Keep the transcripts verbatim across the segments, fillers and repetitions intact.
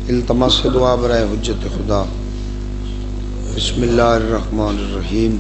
التماس دعا برائے حجت خدا۔ بسم اللہ الرحمن الرحیم۔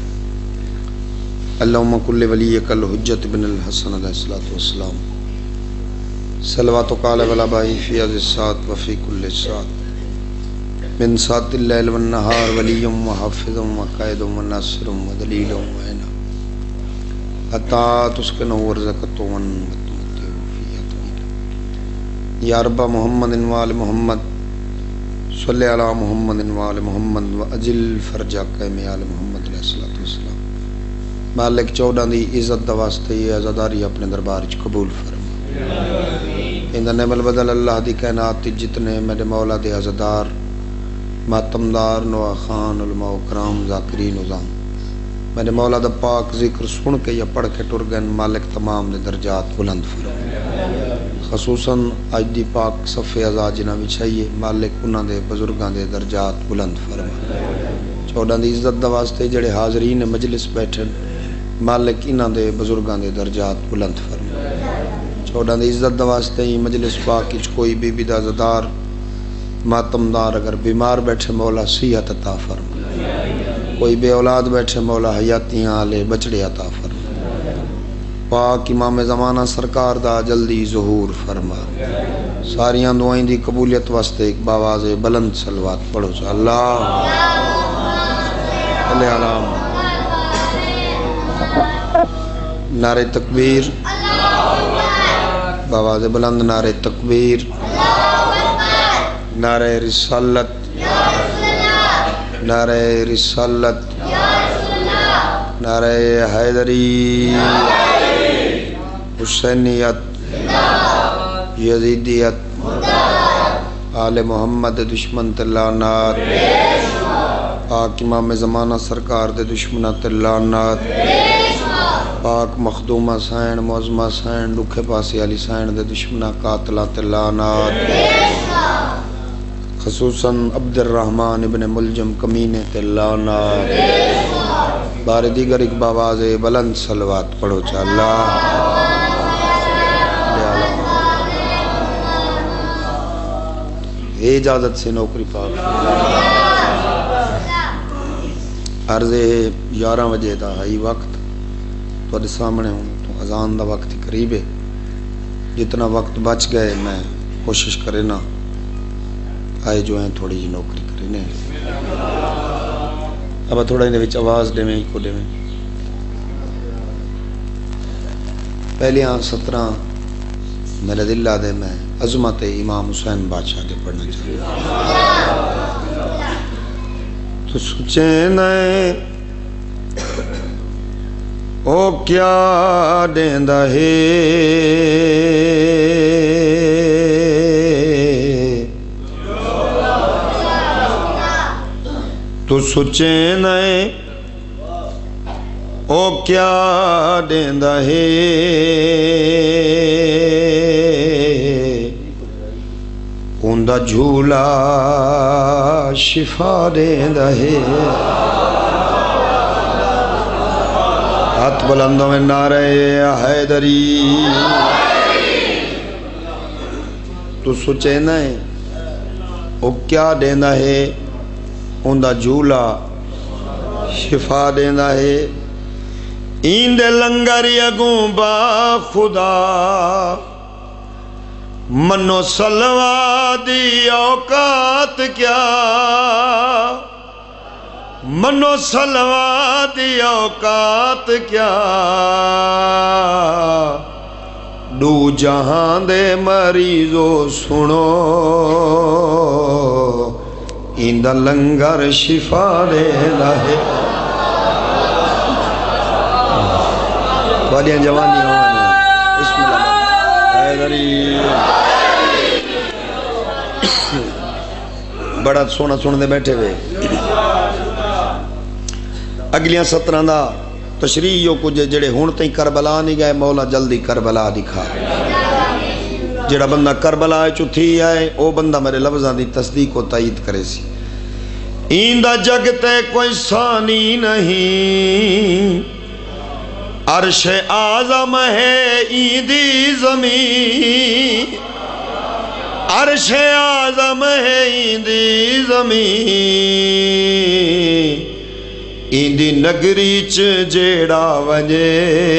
اللہم کل ولیک الحجت بن الحسن علیہ السلام صلوات و قال والابائی فی عز الساعت وفی کل ساعت من ساعت اللیل والنہار ولیم و حافظم و قائدم و ناصرم و دلیلم و عینہ حتی تسکنہ ورزقتون وتمتعو فیہا طویلا۔ یا رب محمد وآل محمد صلی علی محمد وآل محمد و اجل فرجہ آل محمد علیہ السلام۔ مالک چودہ دی عزت دا واسطے یہ عزاداری اپنے دربار چ قبول فرما۔ اندہ نعم البدل اللہ دی کائنات جتنے میرے مولا دے عزادار ماتمدار نوہ خان علماء و کرام ذاکرین نظام میرے مولا دا پاک ذکر سن کے یا پڑھ کے ٹر گئن، مالک تمام دے درجات بلند فرما۔ خصوصاً آج دی پاک صفحے ازا جنہ بھی چاہیے، مالک انہ دے بزرگاں دے درجات بلند فرما۔ چودہ دی عزت دا واسطے جڑے حاضرین مجلس بیٹھن، مالک انہ دے بزرگاں دے درجات بلند فرما۔ چودہ دی عزت دا واسطے ہی مجلس پاک اچ کوئی بی بی دا زدار ماتمدار اگر بیمار بیٹھے مولا صحت عطا فرما، کوئی بے اولاد بیٹھے مولا حیاتیاں آلے بچڑے عطا فرما۔ پاک امام زمانہ سرکار دا جلدی ظہور فرما۔ ساریاں دعائیں دی قبولیت واسطے ایک باواز بلند صلوات پڑھو چا اللہ علیہ السلام۔ نعرہ تکبیر، باواز بلند نعرہ تکبیر، نعرہ رسالت، نعرہ رسالت، نعرہ حیدری، حسینیت، یزیدیت، آل محمد دشمن تلانات، پاک امام زمانہ سرکار دے دشمنہ تلانات، پاک مخدومہ سائن معظمہ سائن لکھے پاسی علی سائن دے دشمنہ قاتلہ تلانات، خصوصاً عبد الرحمن ابن ملجم کمینے تلانات۔ بار دیگر ایک باواز بلند صلوات پڑھو چا اللہ۔ اجازت سے نوکری پاک عرض یارہ بجے دا ہائی وقت تو سامنے ہوں تو اذان دا وقت قریب ہے، جتنا وقت بچ گئے میں کوشش کرے نا آئے جو ہیں تھوڑی جی نوکری کرنے۔ اب تھوڑا انہیں وچ آواز دے میں ہی کو دے میں پہلے آن سترہ میرے دلہ دے میں عظمت امام حسین بادشاہ دے پڑھنا چاہیے۔ تو سوچیں نئے او کیا دیندہ ہے تو سوچیں نئے او کیا دیندہ ہے اندہ جھولا شفا دیندہ ہے۔ ہاتھ بلندوں میں نعرہ حیدری، تو سوچے نئے او کیا دینا ہے اندہ جھولا شفا دینا ہے۔ ایندے لنگر یگوں با خدا منو سلوہ دی اوقات کیا، منو سلوہ دی اوقات کیا، دو جہاں دے مریضو سنو ایندہ لنگر شفا دے لہے۔ والیاں جوانی ہونے بسم اللہ حیدری بڑا سونا سونا دے بیٹھے ہوئے۔ اگلیاں سترہ دا تشریحیوں کو جڑے ہون تیں کربلا نہیں گئے، مولا جلدی کربلا دکھا۔ جڑا بندہ کربلا چتھی آئے او بندہ میرے لفظاں دی تصدیق و تائید کرے سی۔ ایندہ جگتے کوئی ثانی نہیں، عرش اعظم ہے ایندی زمین، عرش اعظم ہے ایندی زمین ایندی نگری چ جیڑا ونجے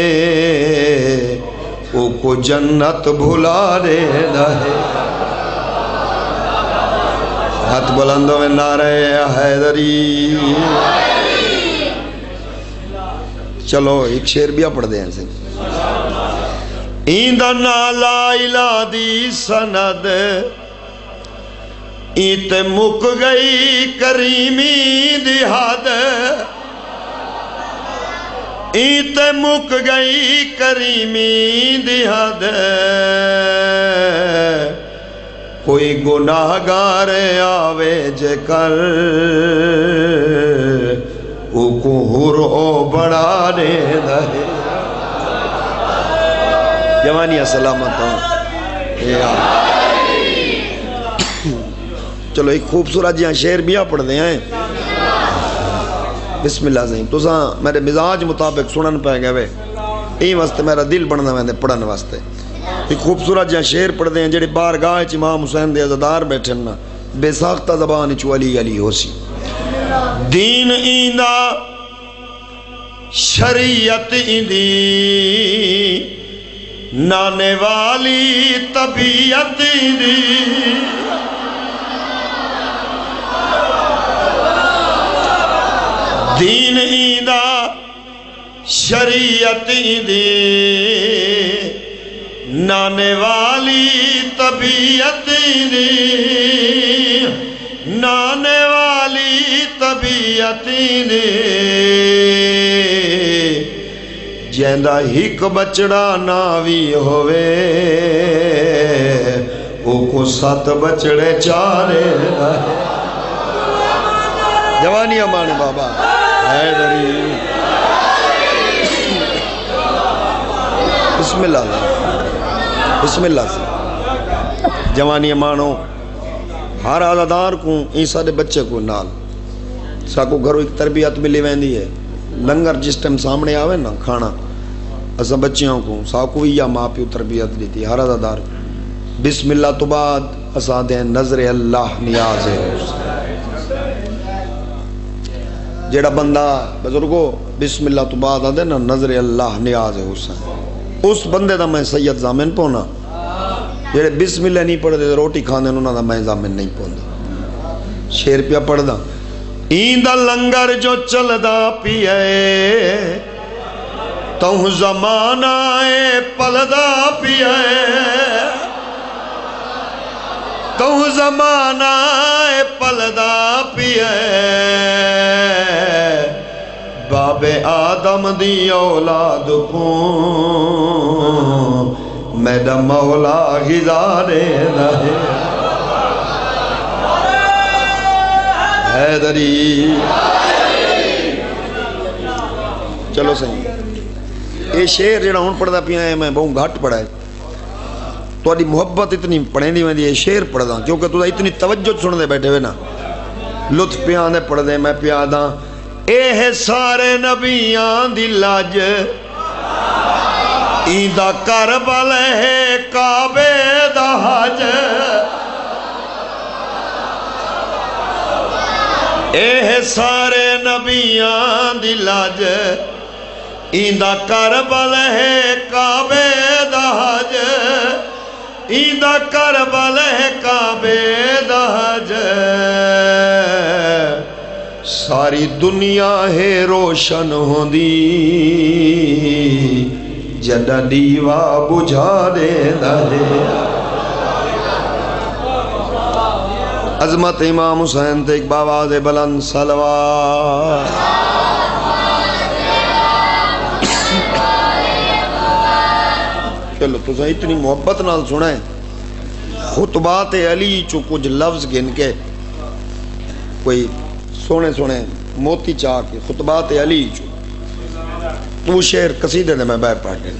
او کو جنت بھلا دے دہے ہاتھ بلندوں میں نعرہ حیدری چلو ایک شعر بھی پڑھ دیں سے ایندہ نالا الہ دی سند ایت مک گئی کریمی دی حد ایت مک گئی کریمی دی حد کوئی گناہ گار آوے جے کر او کو ہر او بڑا دے دہے جوانیاں سلامت ہوں چلو ایک خوبصورت جہاں شعر بھی آپ پڑھ دیں ہیں بسم اللہ زہیم تو ساں میرے مزاج مطابق سنن پہ گئے وے این واسطے میرا دل بڑھنا میں پڑھن واسطے ایک خوبصورت جہاں شعر پڑھ دیں جڑے بارگاہ چ امام حسین دے عزادار بیٹھن نا بے ساختہ زبان چو علی علی ہو سی دین ایندہ شریعت ایندی نانے والی طبیعت ایندی دین ایندہ شریعت ایندی نانے والی طبیعت دی نانے والی طبیعت دی جیندہ ہک بچڑا ناوی ہوئے او کو سات بچڑے چارے رہے جوانی امان بابا حیدری بسم اللہ بسم اللہ سے جوانی امانو ہر آزادار کو ایسا دے بچے کو نال ساکو گھرو ایک تربیت ملی ویندی ہے لنگر جس ٹائم سامنے آوے نا کھانا اسا بچیوں کو ساکو یا ماں پیو تربیت دیتی ہر آزادار بسم اللہ تو بعد اسا دیں نظر اللہ نیاز ہے جیڑا بندہ بزرگو بسم اللہ تو بعد آدھے نا نظر اللہ نیاز ہے حسین اس بندے دا میں سید زامن پونا جیڑے بسم اللہ نہیں پڑھ دے روٹی کھانے انہوں دا میں زامن نہیں پونا شیر پیا پڑھ دا ایندہ لنگر جو چل دا پیئے تُہ زمانہ پل دا پیئے تُہ زمانہ پل دا پیئے باب آدم دی اولاد کو میڈا مولا غزارے رہے حیدری چلو صحیح یہ شعر جڑا ہون پڑھدا پیا ہے میں بہت گھٹ پڑھا ہے تو اڈی محبت اتنی پڑھیں دی میں دی یہ شعر پڑھدا کیونکہ تو اتنی توجہ سن دے بیٹھے ہوئے نا لطف پیاں دے پڑھ دے میں پیاں دا اے سارے نبیان دی لاج ایندہ کربل ہے کعبے دا حج اے سارے نبیان دی لاج ایندہ کربل ہے کعبے دا حج ایندہ کربل ہے کعبے دا حج ساری دنیا ہے روشن ہوندی جڈا دیوا بجھا دے دے عظمت امام حسین تے ایک باواز بلند صلوات چلو تو اتنی محبت نال سنائیں خطبات علی چو کچھ لفظ گن کے کوئی سونے سونے موتی چاہ کے خطبات علی چو وہ شعر قصیدے دے میں بے پڑھ دے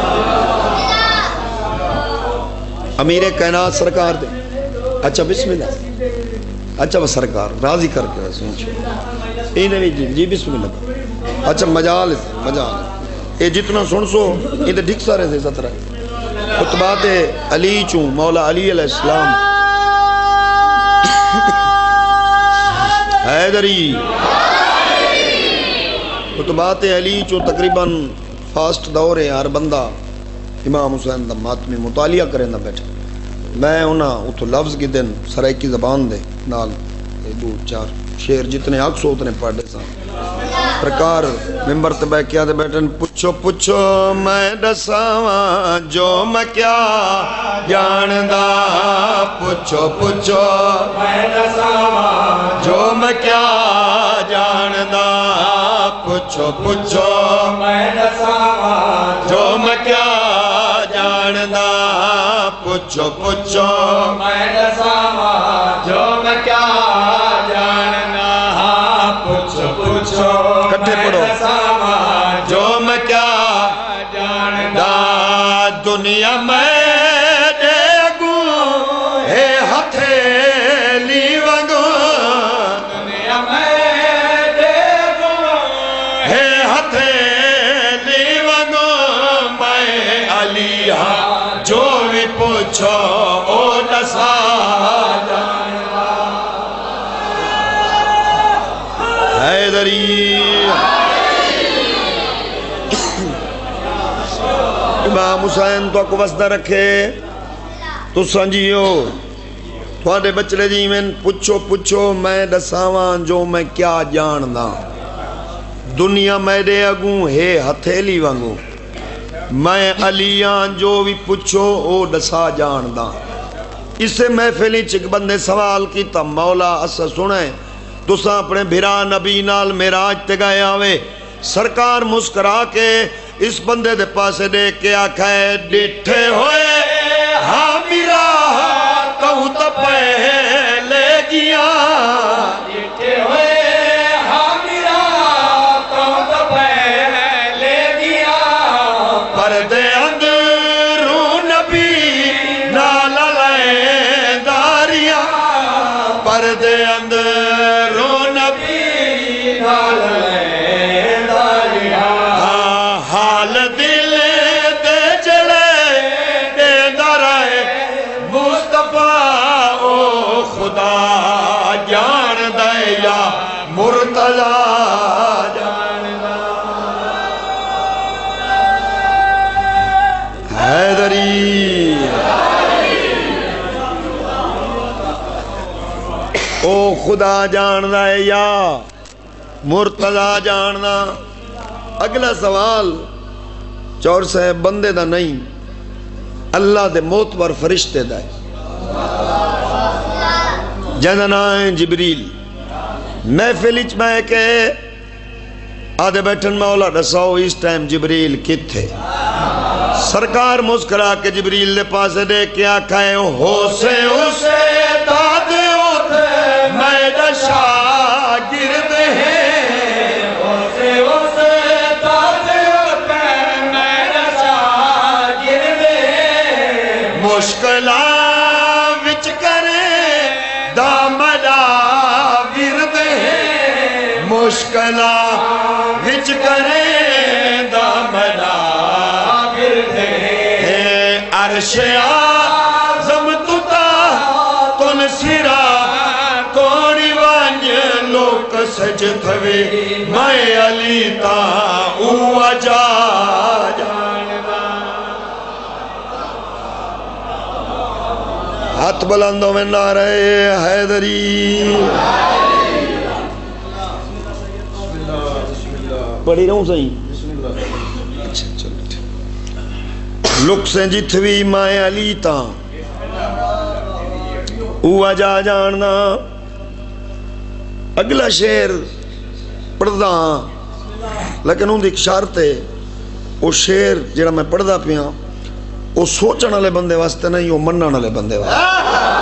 امیر کائنات سرکار دے اچھا بسم اللہ اچھا وہ سرکار راضی کر کے سنچو اینوی جی جی بسم اللہ اچھا مجال مجال اے جتنا سن سو یہ دے ڈھک سارے سے سترہ خطبات علی چوں مولا علی علیہ السلام حیدری خطبات علی چو تقریباً فاسٹ دور ہے، ہر بندہ امام حسین دا ماتمی مطالعہ کریں دا بیٹھا. میں انہاں اتو لفظ کی دن سرائکی زبان دے نال دو چار شیر جتنے حق سو اتنے پڑھے سا پرکار ممبر تے بیٹھ کیا دے بیٹھن. پچھو پچھو میں دساواں جو میں کیا جاندا، پچھو پچھو میں دساواں جو میں کیا جاندا، پچھو پچھو میں دساواں جو میں کیا جاندا، پچھو پچھو میں دساواں جو میں کیا جاندا، پچھو پچھو کٹھے پڑھو جو میں کیا جاندا. دنیا میں دیگو ہے ہتھیلی وگو، دنیا میں دیگو ہے ہتھیلی وگو، میں علی ہاں جو بھی پوچھو او دسا جاندا. حیدری امام حسین تو کو وسدہ رکھے تو سنجیو تھوڑے بچڑے جی میں پچھو پچھو میں دساواں جو میں کیا جاندا، دنیا میرے اگوں ہے ہتھیلی وانگوں، میں علیاں جو بھی پچھو او دسا جاندا. اسے محفلی چک بندے سوال کی تا مولا اسا سنے تساں اپنے بھرا نبی نال معراج تے گئے آوے. سرکار مسکرا کے اس بندے دے پاسے دے کے آکھائے ڈٹھے ہوئے ہاں میرا کہوں تو پہلے گیا، ڈٹھے ہوئے ہاں میرا کہوں تو پہلے گیا، پردے اندروں نبی نال لائے داریاں، پردے اندروں نبی نال لائے داریاں، حال دل دے جڑے دے درائے مصطفیٰ او خدا جان دے یا مرتضی جان دے. حیدری او خدا جان دے یا مرتضی جان دا. اگلا سوال چور سے بندے دا نہیں، اللہ دے موتبر فرشتے دا ہے. جنائیں جبریل محفلچ میں کہ آدھے بیٹھن مولا رساؤ اس ٹائم جبریل کتھے. سرکار مسکرا کے جبریل دے پاسے دے کیا کھائے ہو سے اسے دادے ہوتے میں دا شاگرد ہے، ہو سے اسے مشکلہ وچ کرے دامدہ ورد ہے، مشکلہ وچ کرے دامدہ ورد ہے. عرش آزم تتا تن سرا کونی وانج لوک سج تھوے میں علی تا او اجا جاندا. ہاتھ بلندوں میں نعرہ حیدری. پڑھی رہوں صحیح اچھا چلو. لک سے جتوی مائے علی تا اوہ جا جاننا. اگلا شیر پڑھدا لیکن ان دی ایک شرط ہے، وہ شیر جڑا میں پڑھدا پیاں وہ سوچن والے بندے واسطے نہیں، وہ منن والے بندے واسطے.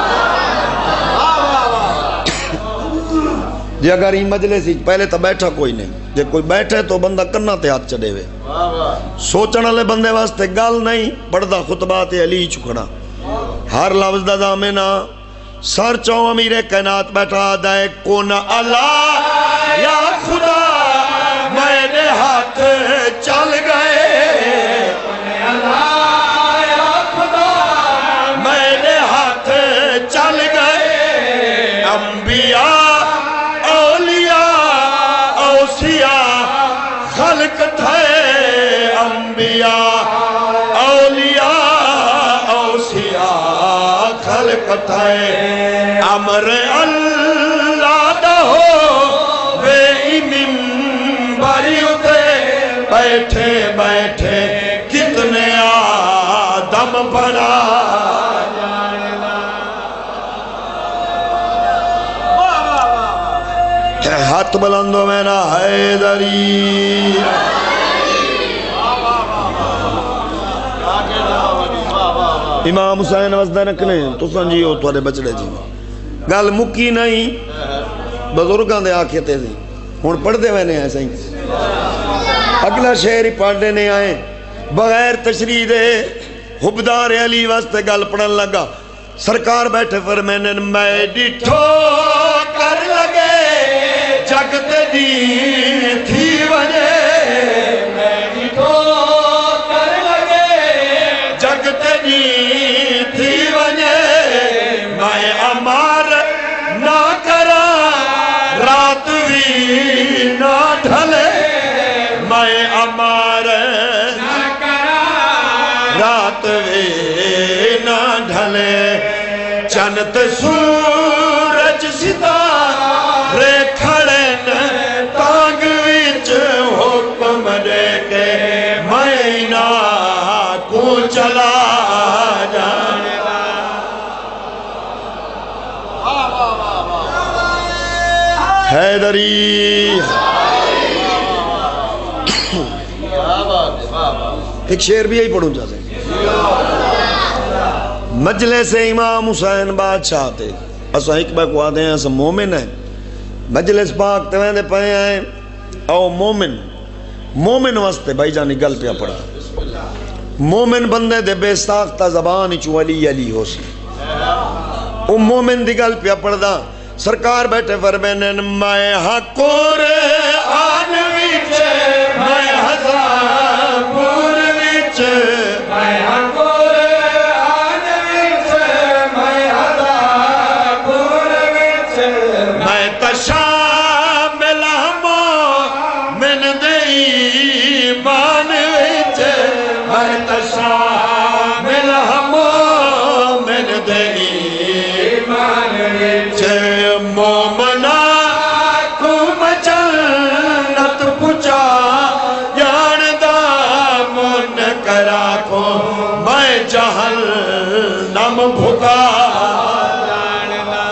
جی اگر یہ مجلس پہلے تو بیٹھا کوئی نہیں، جی کوئی بیٹھے تو بندہ کنہ تے ہاتھ چڑھے ہوئے. سوچن والے بندے واسطے گل نہیں، پڑھدا خطبات علی چکھڑا ہر لفظ دا دامنا. سر چوں امیر کائنات بیٹھا دائے کون اللہ یا خدا میرے ہاتھ چل گئے، کون اللہ یا خدا میرے ہاتھ چل گئے، انبیاء اولیاء اوصیاء خلق تھے انبیاء اولیاء اوصیاء خلق تھے امر اللہ دا ہو وے منبری اتے بیٹھے بیٹھے کتنے آدم بنا ہاتھ بلندوں میں نہ حیدری امام حسین وزدہ رکھنے تو سنجیو تھوڑے بچڑے جی گل مکی نہیں بزرگاں دے آکھے تے دی ہون پڑھ دے میں نے ایسا ہی اگلا شہر ہی پڑھنے نہیں آئے بغیر تشریح دے حبدار علی واسطے گل پڑھن لگا سرکار بیٹھے فرمینے میں ڈٹھو کر لگے جگت دی تھی وجہ میں ڈٹھو کر لگے جگت دی تھی وجہ میں امار نہ کرا رات بھی نہ ڈھلے میں امار نہ کرا رات بھی نہ ڈھلے چنت سورج ستارے کھڑے تانگ وچ حکم دے کے میں نہ کو چلا جانے حیدری ایک شعر بھی یہی پڑھوں چاہتے ہیں مجلس امام حسین بادشاہ تے اسا حکمہ کو آتے ہیں اسا مومن ہیں مجلس پاک تے ویندے پہے ہیں او مومن مومن واسطے بھائی جانی گل پیا پڑا مومن بندے دے بے ساختہ زبان چو علی علی ہو سی او مومن دی گل پیا پڑا سرکار بیٹھے فرمینن میں حقور آن وچ میں ہزار پور وچ میں حقور آن وچ میں ہزار پور وچ میں تشامل ہمو من دئی مان وچ میں تشامل ہمو من دئی مان وچ مومنا کو جنت پچا جاندہ من کرا کو میں جہنم بھگا جاندہ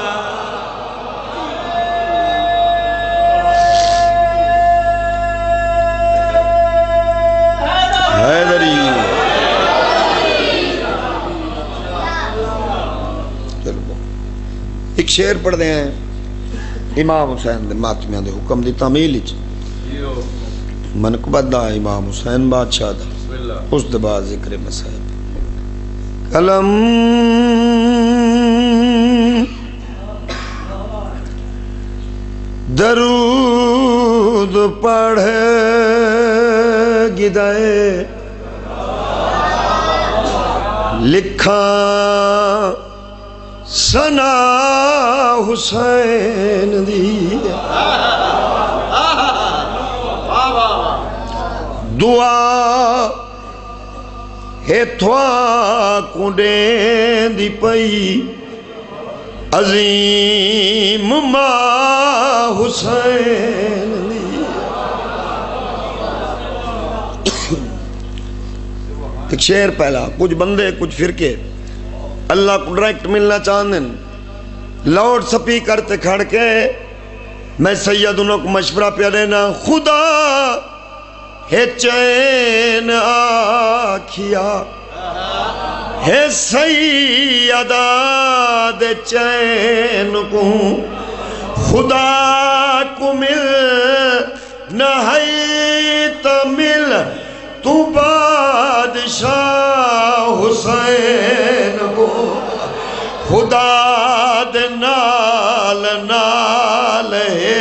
حیدری ایک شعر پڑھ دے ہیں امام حسین دے ماتمیاں دے حکم دی تعمیل اچھ منقبت دا امام حسین بادشاہ دا اس دے بعد ذکر مسائب قلم درود پڑھے گدائے لکھا سنا حسین دی دعا ہے تھوا کنڈیں دی پئی عظیم ماں حسین دی ایک شعر پہلا کچھ بندے کچھ فرقے اللہ کو ڈائریکٹ ملنا چاہتے ہیں لاؤڈ سپیکر تے کھڑ کے میں سید انہوں کو مشورہ پہ دینا خدا ہے چین آکھیا ہے سیدہ دے چین کو خدا کو مل نہ ہے تو مل تو بادشاہ حسین کو خدا دے نال نال ہے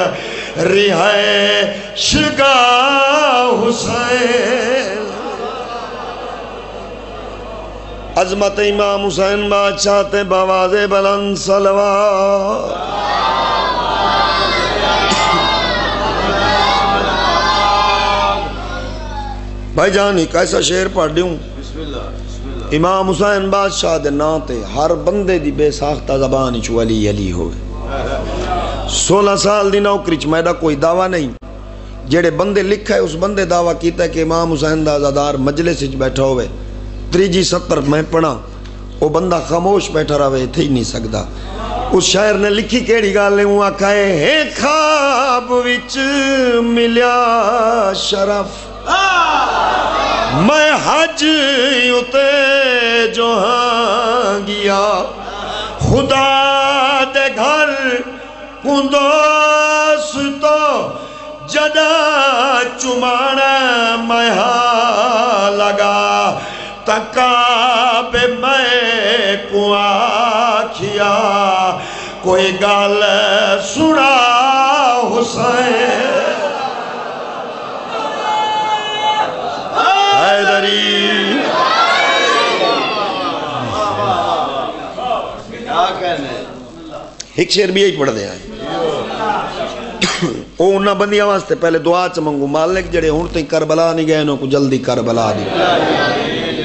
رہائش گاہ حسین عظمت امام حسین بادشاہ تے بآواز بلند صلوات بھائی جان ایک ایسا شعر پڑھ دیوں امام حسین بادشاہ دے نا تے ہر بندے دی بے ساختہ زبان چو علی علی ہوئے سولہ سال دی نوکری چ میڈا کوئی دعویٰ نہیں جیڑے بندے لکھا ہے اس بندے دعویٰ کیتا ہے کہ امام حسین دا عزادار مجلس وچ بیٹھا ہوئے تریجی ستر میں پڑھا وہ بندہ خاموش بیٹھا رہے تھے ہی نہیں سکتا اس شاعر نے لکھی کیڑی گالے ہوں آکھائے ہے خواب وچ ملیا شرف میں حج اتے جو ہاں گیا خدا دے گھر کندوس تو جدا چمانا میں ہاں لگا تکاب میں کو آکھیا کوئی گال سنا حسین حیدری ایک شعر بھی یہی پڑھ دیا ہے وہ انہاں بندیاں واسطے پہلے دعا چمنگو مالک جڑے ہون تھی کربلا نہیں گئے انہوں کو جلدی کربلا دی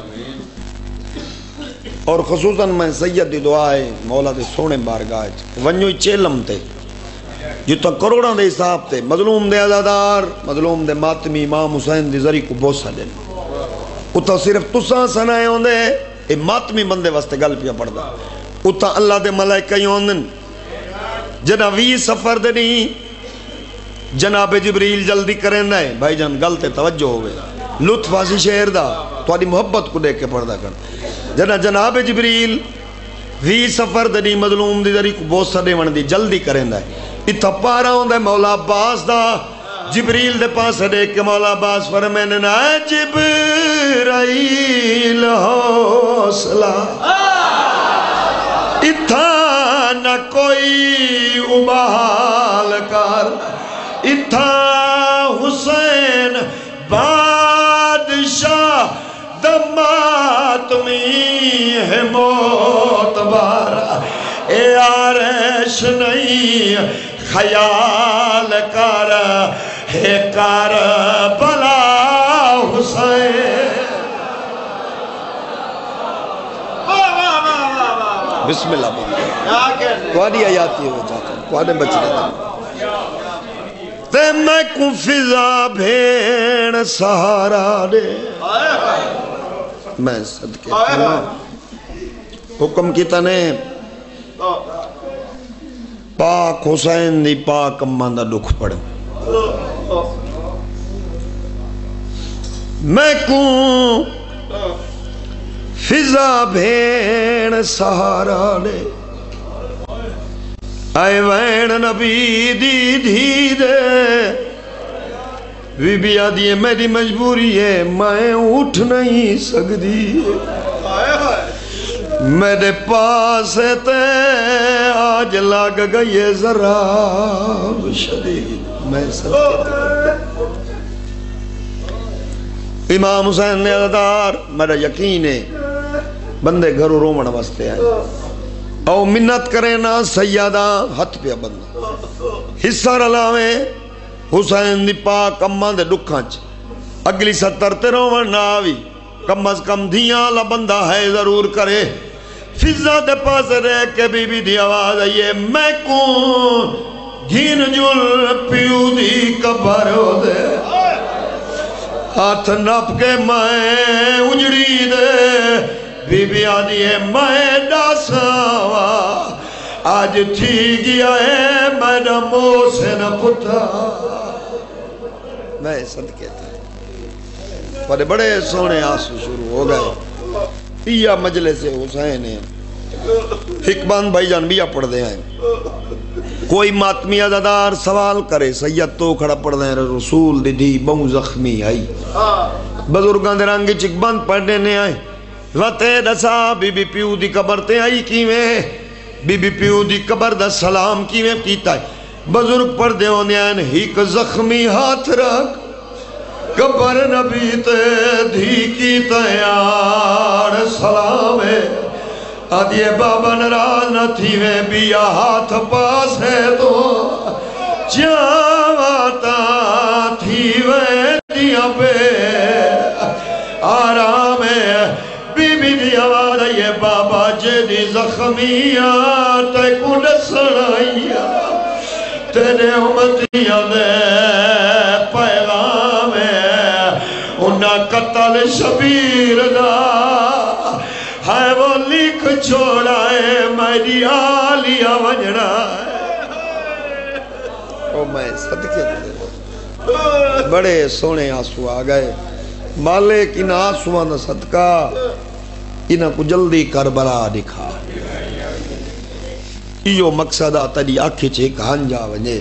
اور خصوصاً میں سید دی دعا ہے مولا دے سونے بارگاہ ونجوئی چیلم تے جتا کروڑاں دے حساب تے مظلوم دے عزادار مظلوم دے ماتمی امام حسین دی ذریع کو بوسا دے اتا صرف تساں سنائے ہوں دے اے ماتمی بندے واسطے گل پیا پڑھ دا اتا اللہ دے ملائکہ یوندن جنہ وی سفر دے نہیں جناب جبریل جلدی کریں دائیں بھائی جان گلتے توجہ ہوئے لطف آسی شہر دا تو آدھی محبت کو دیکھ کے پڑھ دا کر جنہ جناب جبریل وی سفر دے نہیں مظلوم دی ذریع کو بوسا دے وندی جلدی کریں دائیں اتھا پارا ہوں دے مولا عباس دا جبریل دے پاس دیکھ کے مولا عباس فرمین نا جبرائیل حوصلہ اتھا نہ کوئی ابال کر اتھا حسین بادشاہ دماتمی ہے موت بارا اے عرش نہیں خیال کر ہے کربلا حسین بسم اللہ بولے کوانی آیاتی ہو جاتا ہوں کوانی بچ رہتا ہوں تے میں کو فضا بھین سہارا دے میں صدقے حکم کی تنے پاک حسین دی پاک اماں دا دکھ پڑے میں کو فضا بھین سہارا دے آئے وین نبی دی دھی دے بی بی آدھی ہے میری مجبوری ہے میں اٹھ نہیں سکتی میرے پاس تے آج لگ گئی ذرا شدید میں سب امام حسین نے عزادار میرا یقین ہے بندے گھروں رومن واسطے آئے او منت کرے نا سیادہ ہتھ پہ بندہ حصہ رلاویں حسین دی پاک اماں دے دکھانچ اگلی ستر تے رومن نہ آوی کم از کم دھیاں لا بندہ ہے ضرور کرے فضا دے پاس رہ کے بی بی دی آواز آئیے میں کون گھین جل پیو دی کبر ہو دے ہاتھ نپ کے میں اجڑی دے بی بی آدھی ہے میں ڈاساوا آج تھی گیا ہے میں نمو سے نہ پتا میں صدقے تھا بڑے بڑے سونے آنسو شروع ہو گئے یہ مجلس حسین ہے حکمان بھائی جان بھی پڑھ دے ہیں کوئی ماتمی عزادار سوال کرے سید تو کھڑا پڑھ دیں رسول دی دی بہو زخمی آئی بزرگان دے رنگی چک بند پڑھنے نے آئے وطے دسا بی بی پیو دی قبر تے آئی کیویں بی بی پیو دی قبر دا سلام کیویں کیتا ہے بزرگ پڑھ دے ہونے آئے ہیک زخمی ہاتھ رکھ قبر نبی تے دھی کی تیار سلام ہے آدھیے بابا نراز نہ تھی میں بیا ہاتھ پاس ہے تو جاواتا تھی وے دیا پہ آرام ہے بی بی دی آواز ہے بابا جے دی زخمیاں تے کو نسڑائیاں تیرے امتیاں دے پیغام ہے انہا قتل شبیر دا ہے وہ لکھ چھوڑا ہے میری آلیا ونجڑا ہے او میں صدقے دے بڑے سونے آنسو آگئے مالک ان آنسوان صدقہ انہا کو جلدی کربلا دکھا یہ مقصد آتا دی آنکھیں چھے کہان جا ونجے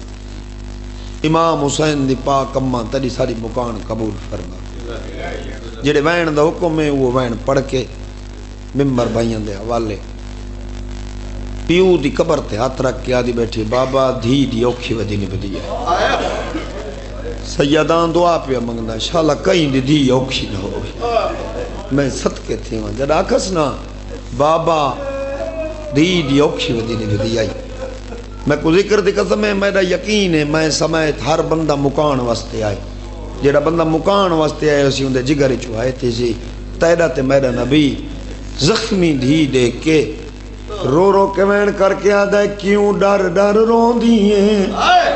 امام حسین دی پاک اماں تری ساری مکان قبول فرما جڑے وین دا حکم ہے وہ وین پڑھ کے ممبر بھائیان دے حوالے پیو دی قبر تے ہاتھ رکھ کے آدھی بیٹھی بابا دھی دی اوکھی ودی نہیں بدی ہے سیدان دعا پہ منگنا شاءاللہ کہیں دی دھی اوکھی نہ ہوئی میں صدقے تھی وہاں جڑا کسنا بابا دھی دی اوکھی ودی نہیں بدی آئی میں کو ذکر دی قسم ہے میرا یقین ہے میں سمیت ہر بندہ مکان واسطے آئے جڑا بندہ مکان واسطے آئے اسی ہوں دے جگری چوائے تھی سی تیرہ تے میرا نبی زخمی دھی دیکھ کے رو رو کے وین کر کے آدھا ہے کیوں ڈر ڈر رون دیئے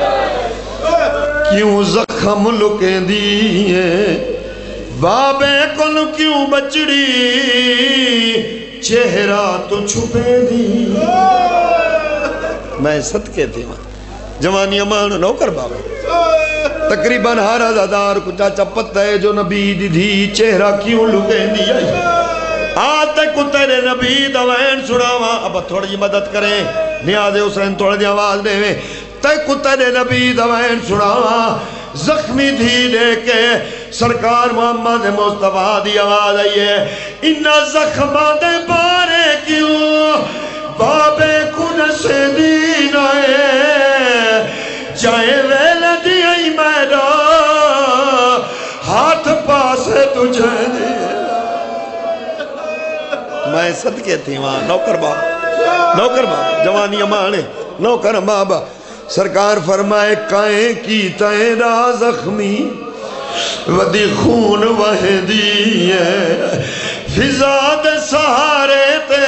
کیوں زخم لکیں دیئے بابے کن کیوں بچڑی چہرہ تو چھپے دیئے میں صدقے تھے وہاں جوانی امان نوکر بابا تقریباً ہر ازادار کو چاچا پتہ ہے جو نبی دی دھی چہرہ کیوں لکیں دیئے آتے کو تیرے نبی دوائن سڑاوا اب تھوڑی مدد کریں نیاز حسین تھوڑی آواز دے میں تے کو تیرے نبی دوائن سڑاوا زخمی دھی دے کے سرکار محمد مصطفیٰ دی آواز آئیے انہا زخمہ دے بارے کیوں بابے کنسے دین آئے جائے ویلے دی آئی میرا ہاتھ پاسے تجھے دی میں صدقے تھی وہاں نوکر بابا نوکر بابا جوانی امانے نوکر بابا سرکار فرمائے کائیں کی تیرا زخمی ودی خون وحدی ہے فضاد سہارے تے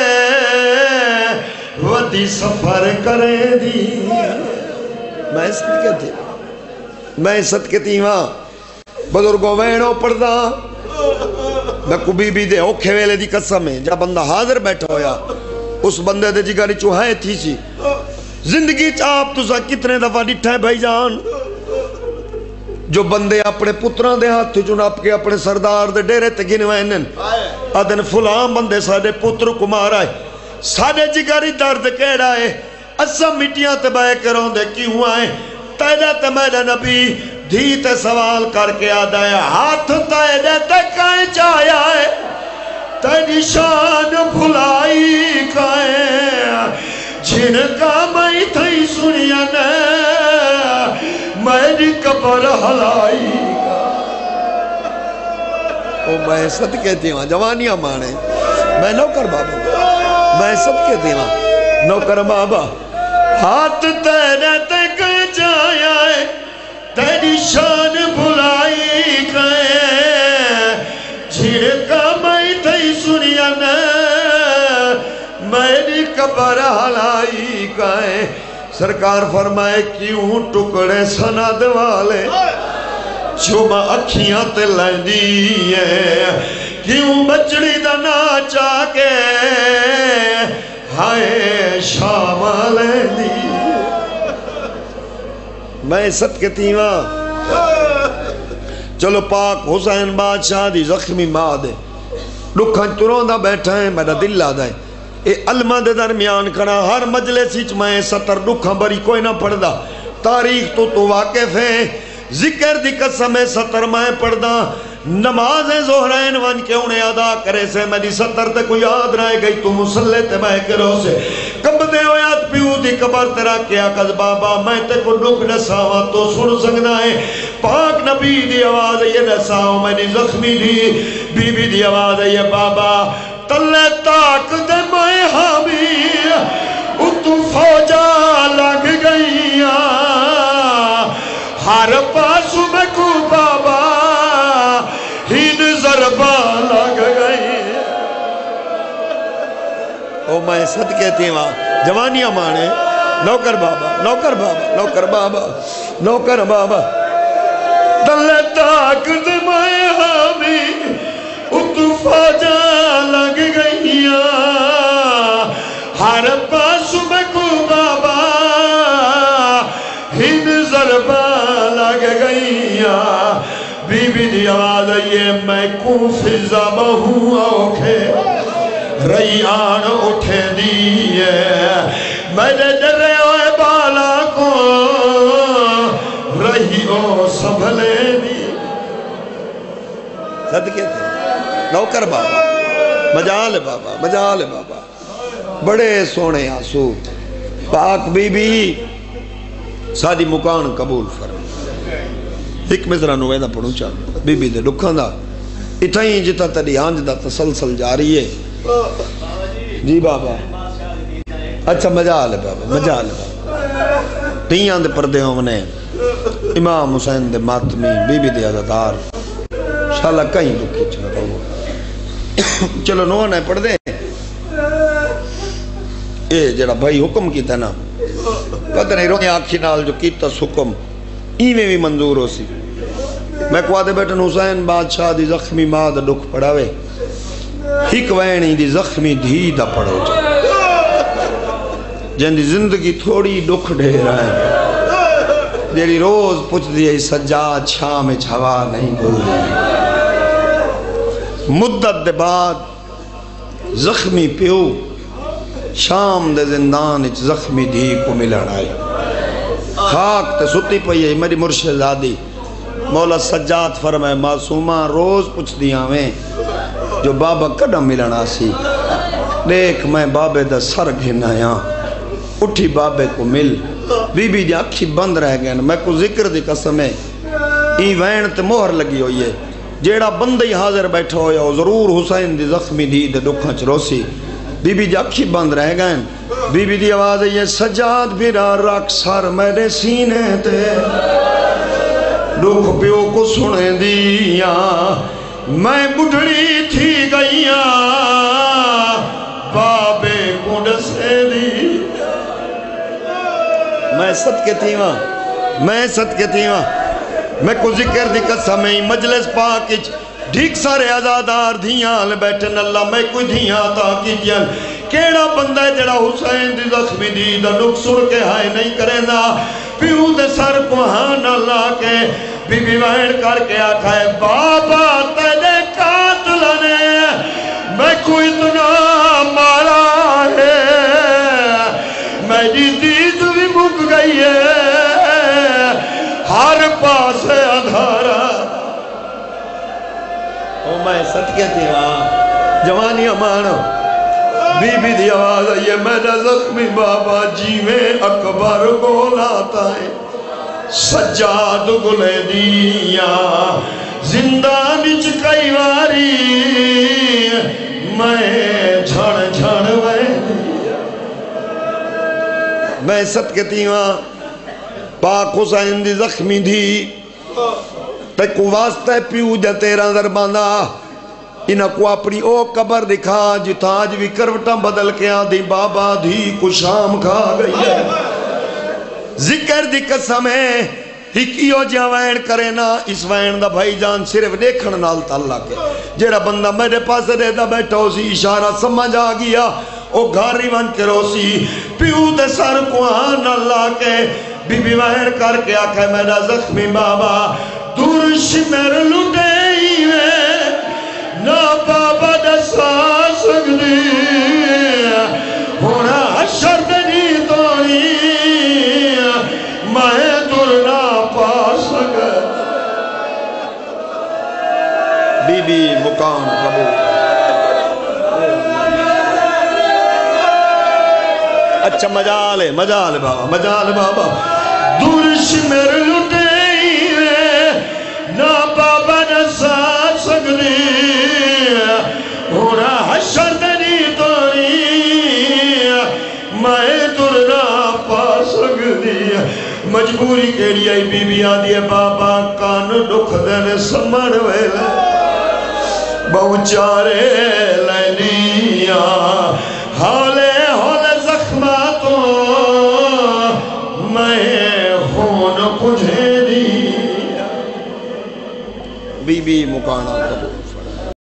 ودی سفر کرے دی میں صدقے تھی میں صدقے تھی وہاں بزرگوں وینوں پڑھدا میں کو بی بی دے اوکھے ویلے دی قسم ہے جب بندہ حاضر بیٹھا ہویا اس بندے دے جگاری چوہائے تھی سی زندگی چاپ تو سا کتنے دفعہ ڈٹھا ہے بھائی جان جو بندے اپنے پتران دے ہاتھ تھی چناب کے اپنے سردار دے ڈیرے تے گنوائنن آدھن فلان بندے سادے پتر کو مارا ہے سادے جگاری درد کیڑا ہے اسا مٹیاں تے بائے کروں دے کیوں آئے تیرے تے میرے نبی دھی تے سوال کر کے آدھا ہے ہاتھ تیرے تے کائیں چایا ہے تیری شان بھلائی کائیں جن کا میں تھی سنیا نے میری قبر حلائی او میں صدقے تھی وہاں جوانیاں مانے میں نوکر بابا میں صدقے تھی وہاں نوکر بابا ہاتھ تیرے تے کائیں چایا ہے تیری شان بھلائی کائیں جن کا میں تھی سنیا نے میری قبر حلائی کائیں سرکار فرمائے کیوں ٹکڑے سند والے چھوما اکھیاں تے لیندی ہے کیوں بچڑی دا ناچا کے ہائے شام لیندی میں صدقے تھی وہاں چلو پاک حسین بادشاہ دی زخمی ماں دے دکھن ترون دا بیٹھا ہے میرا دل لا دائیں اے علمہ دے درمیان کھڑا ہر مجلسی چ میں ستر دکھاں بری کوئی نہ پڑھ دا تاریخ تو تو واقف ہے ذکر دی قسم ہے ستر میں پڑھ دا نماز زہرین ون کے انہیں ادا کرے سے میں دی ستر تے کوئی یاد رہے گئی تو مسلح تے میں کرو سے کب دے ہویات پیو دی قبر تیرا کیا کز بابا میں تے کو ڈک نساواں تو سن سکنا ہے پاک نبی دی آواز یہ نساؤں میں دی زخمی دی بی بی دی آواز یہ بابا تلے تاک دے میں حامی اتو فوجا لگ گئیاں ہر پاسو میں کو بابا ہین ضربہ لگ گئی او میں صدقے تھی وہاں جوانیاں مانے نوکر بابا نوکر بابا نوکر بابا نوکر بابا تلے تاک دے میں حامی اتو فوجا لگ گئیاں ہر پاسو میں کو بابا ہن ضربہ لگ گئیاں بی بی دی آواز آئیے میں کو فضا بہوں اوکھے ریان اٹھے دیئے میرے ڈرے ہوئے بالا کو رہی او سنبھلے دی صدقے تھے نوکر بابا مجال بابا مجال بابا بڑے سونے آنسو پاک بی بی سادی مکان قبول فرم ایک مزرہ نویدہ پڑھوں چاہتا بی بی دے دکھاں دا اتھائیں جتا تری آنج دا تسلسل جاری ہے جی بابا اچھا مجال بابا مجال بابا تیاں دے پردے ہونے امام حسین دے ماتمی بی بی دے عزدار شاءاللہ کہیں دکھی چاہ رہا چلو نوہ نہ پڑھ دے اے جڑا بھائی حکم کیتا نا پتہ نہیں رونے آنکھی نال جو کیتا حکم ایویں بھی منظور ہو سی میں کو آدھے بیٹن حسین بادشاہ دی زخمی ماں دا دکھ پڑھاوے ہک وینی دی زخمی دھی دا پڑھو جا جن دی زندگی تھوڑی دکھ ڈھے رہا ہے جیڑی روز پوچھ دیئے سجاد شام چھوا نہیں بھولی مدت دے بعد زخمی پیو شام دے زندان اچ زخمی دھی کو ملن آئی خاک تے ستی پئی ہے میری مرشد زادی مولا سجاد فرمائے معصومہ روز پوچھ دیا میں جو بابا کڑا ملن آسی دیکھ میں بابے دا سر گھنایا اٹھی بابے کو مل بی بی دی اکھی بند رہ گئے میں کو ذکر دی قسم ہے ای وین تے مہر لگی ہوئی ہے جیڑا بندی حاضر بیٹھا ہویا ہو ضرور حسین دی زخمی دی دے دکھاں چروسی بی بی دی اکھی بند رہ گئے بی بی دی آواز ہے یہ سجاد بھیرا رکھ سر میرے سینے تے دکھ پیو کو سنے دیا میں بڑھڑی تھی گئیاں بابے کنڈ سے دی میں صدقے تھی وہاں میں صدقے تھی وہاں میں کو ذکر دی قسم ہے مجلس پاکچ ڈھیک سارے عزادار دھیاں لے بیٹھن اللہ میں کوئی دھیاں تا کی جن کیڑا بندہ ہے جڑا حسین دی زخمی دی دا نک سر کے ہائے نہیں کرے نا پیو دے سر کو ہاں نہ لا کے بی بی وین کر کے آکھا ہے بابا تیرے قاتل نے میں کوئی اتنا مارا ہے میری دید بھی مک گئی ہے ہر پاس اندھارا او میں صدقے تھی وہاں جوانی امانو بی بی دی آواز ہے یہ میرا زخمی بابا جیویں اکبر کو لاتا ہے سجاد گلے دیا زندان اچ کئی واری میں جھڑ جھڑ وے میں صدقے تھی وہاں پاک حسین دی زخمی دی تے کو واسطہ پیو جا تیرہ درباندہ انہا کو اپنی او قبر دکھا جتا آج بھی کروٹاں بدل کے آدھی بابا دھی کو شام کھا گئی ہے ذکر دی قسم ہے ہکیو جا وین کرے نا اس وین دا بھائی جان صرف دیکھن نال تعلق ہے جیڑا بندہ میرے پاس دے دا بیٹھا ہو سی اشارہ سمجھ آ گیا او گھاری ون کے رو سی پیو دے سر کو آن اللہ کے بی بی وین کر کے آکھے میرا زخمی بابا دور شمر لٹے ہی میں نا بابا دسا سکتی ہونا حشر دنی توڑی میں دور نہ پا سکتا بی بی مقام قبول اچھا مجال ہے مجال بابا مجال بابا دور شمر لٹے نا بابا نہ سا سکتی ہونا حشر مجبوری کیڑی آئی بی بی آدھی ہے بابا کان دکھ دن سمڑ ویلے بہو چارے لینیا حالے حالے زخماتوں میں خون کجھے دیا بی بی مکانا